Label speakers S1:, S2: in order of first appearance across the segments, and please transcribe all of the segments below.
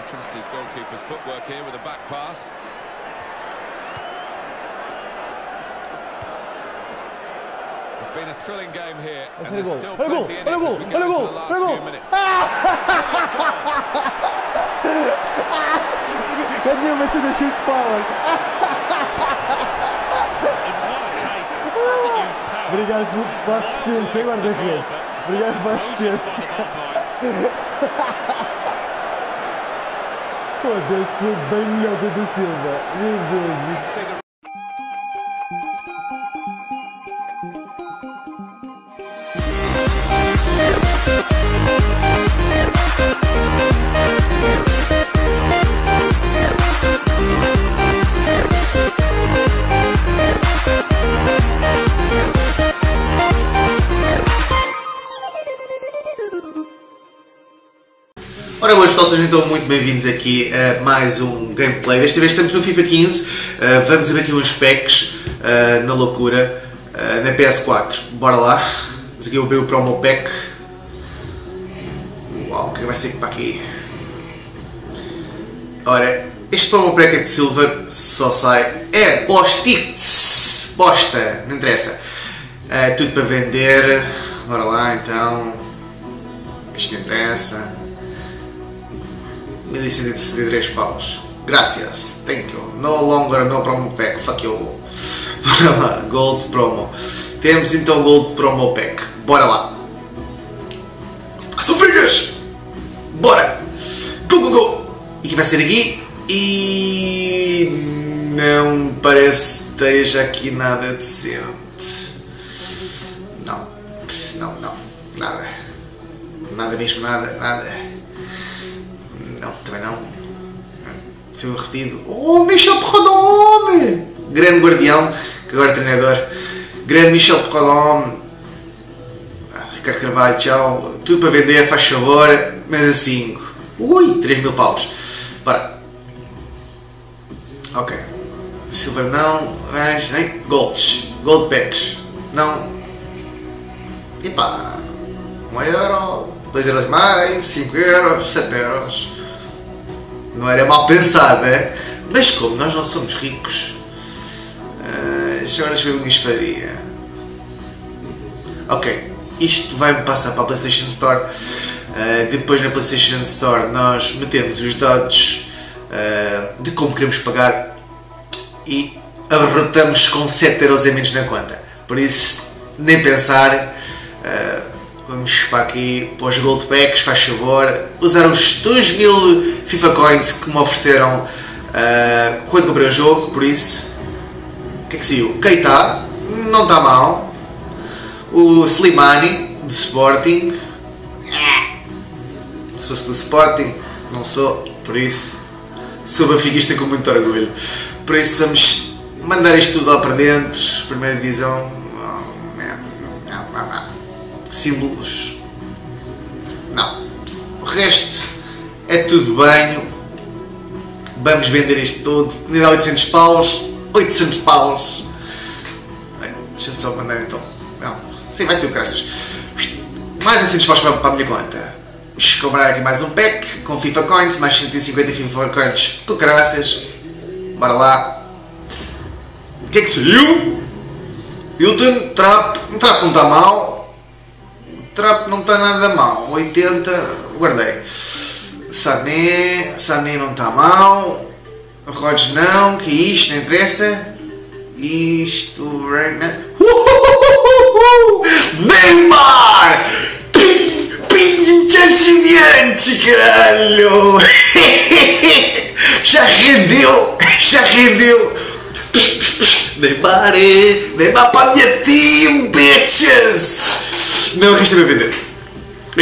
S1: Trust his goalkeeper's footwork here with a back pass. It's been a thrilling game here, and there's still plenty in it as we go into the last few minutes.
S2: Ganhou uma cena cheia de falas. Obrigado pela assistência, guarda-redes. Obrigado pela assistência. Foda-se, foi bem melhor que o da Silva. Meu Deus.
S3: Ora, boas pessoal, sejam então muito bem-vindos aqui a mais um gameplay. Desta vez estamos no FIFA 15, vamos ver aqui uns packs na loucura, na PS4. Bora lá, vamos aqui abrir o promo pack. Uau, o que vai ser para aqui? Ora, este promo pack é de Silver, só sai, é post-its, posta, não interessa. Tudo para vender, bora lá então, isto não interessa. 1173 paus. Graças. Thank you. No longer no promo pack. Fuck you. Bora lá. Gold promo. Temos então Gold promo pack. Bora lá. São frigas! Bora! Go, go, go! E que vai ser aqui? E não parece que esteja aqui nada decente. Não. Não, não. Nada. Nada mesmo, nada, nada. Não, também não. Seu repetido. Oh, Michel Prudhomme! Grande guardião, que agora é treinador. Grande Michel Prudhomme. Ricardo Carvalho, tchau. Tudo para vender, faz favor. Mesa 5. Ui, 3.000 paus. Bora. Ok. Silver não. Mas, hein? Golds. Gold packs. Não. Epá. 1 euro. 2 euros mais. 5 euros. 7 euros. Não era mal pensado, né? Mas como nós não somos ricos, já agora deixa eu ver o que isto faria. Ok, isto vai-me passar para a PlayStation Store. Depois na PlayStation Store nós metemos os dados de como queremos pagar e abarrotamos com 7 euros a menos na conta. Por isso, nem pensar. Vamos para aqui para os Gold Packs, faz favor. Usar os 2000 FIFA Coins que me ofereceram quando comprei o jogo, por isso. O que é que saiu? Keita, não está mal. O Slimani, do Sporting. Se fosse do Sporting, não sou, por isso. Sou benfiquista com muito orgulho. Por isso vamos mandar isto tudo lá para dentro. Primeira divisão. Símbolos, não, o resto é tudo banho. Vamos vender isto tudo, me dá 800 paus, 800 paus. Deixa-me só mandar então, não, sim, vai ter o graças. Mais 800 paus para a minha conta. Vamos comprar aqui mais um pack com FIFA Coins, mais 150 FIFA Coins com graças. Bora lá. O que é que saiu? Hilton, Trap não está mal. Trap não está nada mal, 80, guardei. Sané não está mal. Rodgers não, que é isto, não interessa. Isto, Neymar! Pinchante, caralho! Já rendeu! Neymar para a minha team, bitches! Não, resta-me a vender. Não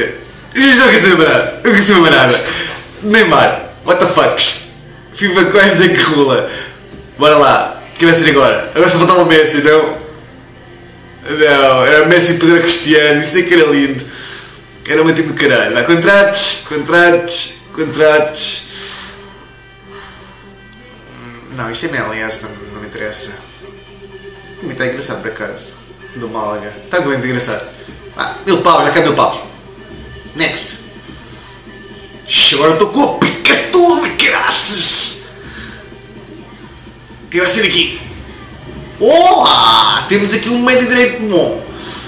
S3: quer saber nada. Neymar, what the fuck? FIFA Coins é que rola. Bora lá. O que vai ser agora? Agora só faltava o Messi, não? Não, era o Messi e depois era o Cristiano. Isso é que era lindo. Era uma tipo do caralho. Vai, contratos. Não, isto é MLS, não me interessa. Também está engraçado por acaso. Do Málaga. Está muito engraçado. 1000 paus, já cai 1000 paus. Next. Agora estou com a pica que vai ser aqui? Olá! Temos aqui um médio direito bom.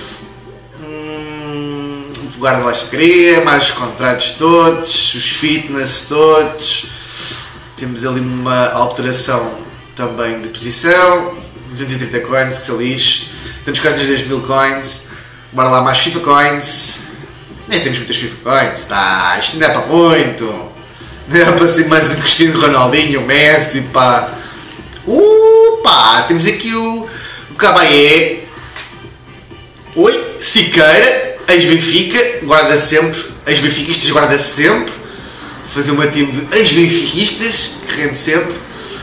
S3: O guarda-laço queria, mais os contratos todos, os fitness todos. Temos ali uma alteração também de posição. 230 coins, que se lixe. Temos quase 10.000 coins. Bora lá, mais FIFA coins. Nem temos muitas FIFA coins. Pá, isto não é para muito. Não é para ser mais um Cristiano Ronaldinho, o Messi, pá. Pá, temos aqui o Caballé. Oi, Siqueira, ex-Benfica, guarda sempre, ex-benfiquistas guarda sempre. Fazer uma time de ex-benfiquistas, que rende sempre.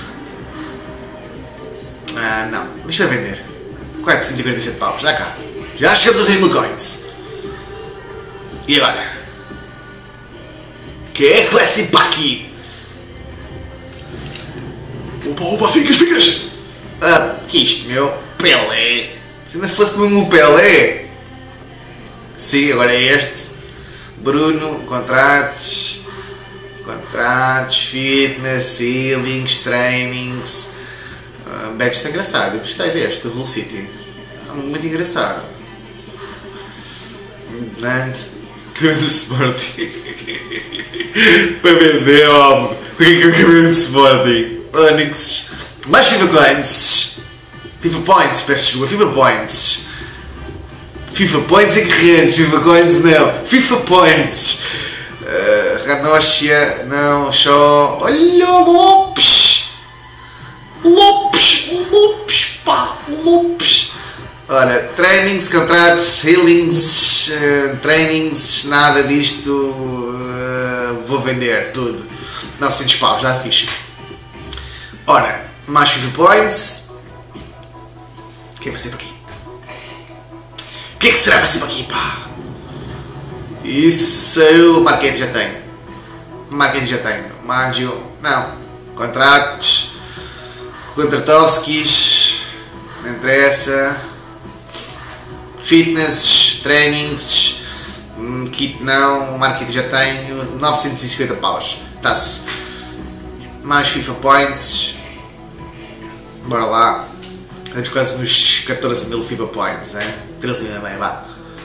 S3: Não, deixa-me vender. 447 paus, já cá. Já chegamos aos 6.000 coins. E agora? Quem é que vai ser para aqui? Opa, ficas! Que isto, meu? Pelé! Se ainda fosse mesmo o Pelé! Sim, agora é este. Bruno, contratos, fitness, ceilings, trainings. Badge está engraçado, eu gostei deste, do Hull City. Muito engraçado. Nantes, cabelo do Sporting. Para vender, homem! O que é o cabelo do Sporting? Onyx. Mais FIFA Coins. FIFA Points, peço desculpa, FIFA Points. FIFA Points é que rende, FIFA Coins não. FIFA Points. Ranócia, não, só. Olha o Lopes! Lopes! Ora, trainings, contratos, healings, trainings, nada disto. Vou vender tudo. 900 paus, já fiz. Ora, mais FIFA Points. Quem vai ser para aqui? O que é que será que vai ser para aqui, pá? Isso eu... Marquete já tenho. Maggio, não. Contratos. Kondratovskis. Não interessa. Fitness, trainings. Kit não. Marquete já tenho. 950 paus. Tá-se. Mais FIFA Points. Bora lá. Estamos quase nos 14.000 FIFA Points, hein? 13.000 também, vá.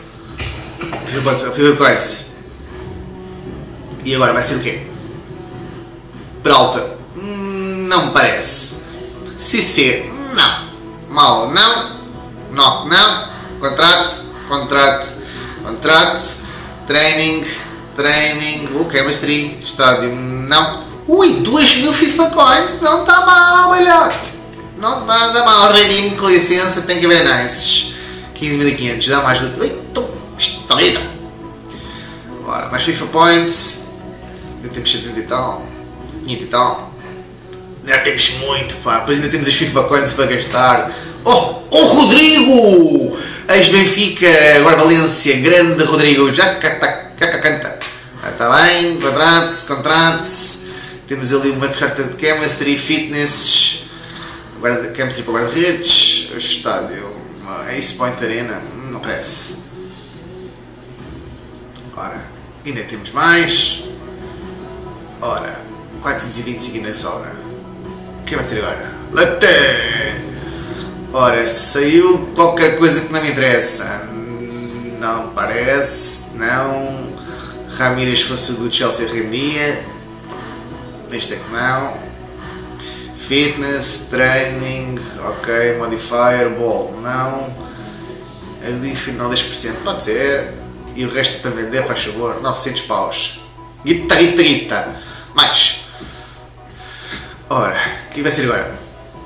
S3: FIFA Points. E agora vai ser o quê? Peralta. Não me parece. CC. Não. Mal. Não. Knock. Não. Contrato. Training. Chemistry. Estádio. Não. Ui, 2.000 FIFA Coins. Não está mal, velhote. Não está nada mal. Redime, com licença. Tem que haver nices. 15.500. Dá mais do... Ui, está bonita. Bora, mais FIFA Points. Ainda temos 700 e tal. 500 e tal. Ainda temos muito, pá. Depois ainda temos as FIFA Coins para gastar. Oh, Rodrigo! Ex-Benfica, agora Valência. Grande Rodrigo. Já canta. Está bem. Contratos. Temos ali uma carta de Chemistry, Fitness. Chemistry para guarda-redes. Estádio. Ace Point Arena. Não parece. Ora, ainda temos mais. Ora, 425 na sobra. O que vai ser agora? Latte! Ora, saiu qualquer coisa que não me interessa. Não parece. Não. Ramírez fosse do Chelsea rendia. Este é que não. Fitness, training, ok. Modifier, ball, não. Ali final 10%, pode ser. E o resto para vender, faz favor. 900 paus. Guita. Mais. Ora, o que vai sair agora?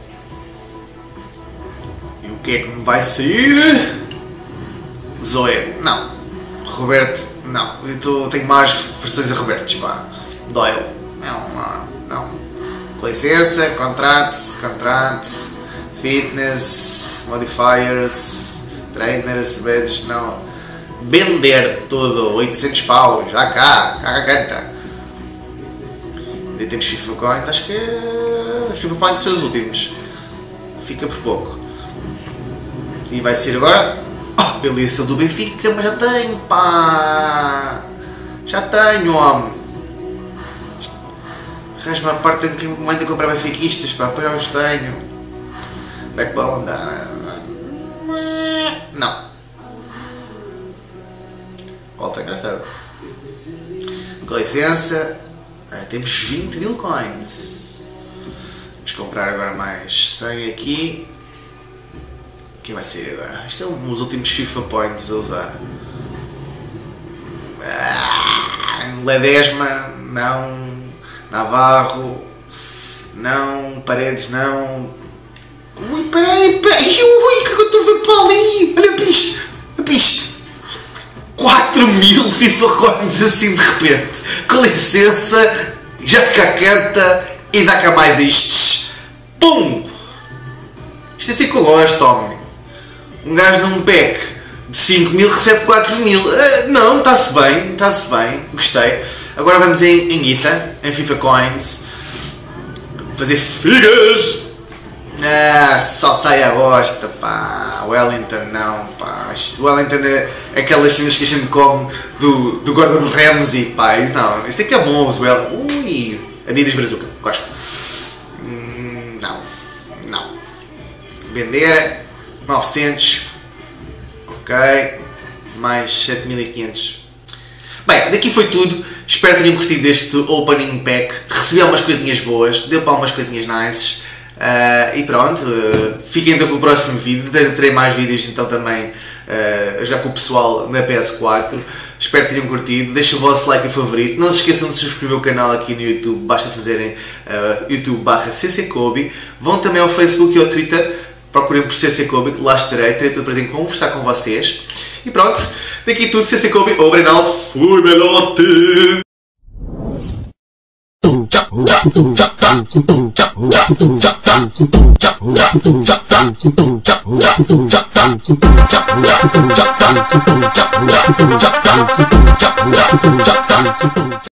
S3: E o que é que me vai sair? Zoé, não. Roberto, não. Eu tenho mais versões a Robertos, pá. Doyle, não. Com licença, contratos, fitness, modifiers, trainers, badges, não. Vender tudo, 800 paus, já cá canta. Ainda temos FIFA Coins, acho que os FIFA Points são os últimos. Fica por pouco. E vai ser agora. Oh, beleza do Benfica, mas já tenho, pá. Já tenho, homem. Arranja uma parte em que me manda comprar benfiquistas, pá, depois já os tenho. Backbone dá. Não. Volta, engraçado. Com licença. Temos 20.000 coins. Vamos comprar agora mais 100 aqui. Quem vai ser agora? Isto é um dos últimos FIFA Points a usar. Ledesma, não. Navarro, não. Paredes, não. Ui, peraí. Ui, que eu estou a ver para ali. Olha para isto. 4.000 FIFA Coins assim de repente. Com licença, já cá canta e dá cá mais estes. Pum! Isto é assim que eu gosto, homem. Um gajo num pack de 5.000 recebe 4.000. Não, está-se bem, gostei. Agora vamos em guita, em FIFA Coins. Fazer figas. Só sai a bosta, pá. Wellington não, pá. Wellington é aquelas cenas que a gente come do Gordon Ramsay, pá. Não, isso é que é bom, os Wellington. Ui, Adidas Brazuca, gosto. Não. Vender 900. Ok. Mais 7.500. Bem, daqui foi tudo. Espero que tenham curtido deste opening pack. Recebi algumas coisinhas boas, deu para algumas coisinhas nices. E pronto, fiquem então com o próximo vídeo. Terei mais vídeos então também a jogar com o pessoal na PS4. Espero que tenham curtido. Deixem o vosso like e favorito. Não se esqueçam de subscrever o canal aqui no YouTube. Basta fazerem youtube.com/cckobe. Vão também ao Facebook e ao Twitter. Procurem por cckobe, lá estarei. Terei todo o prazer em conversar com vocês. E pronto, daqui tudo, cckobe, o Reinaldo, fui belote!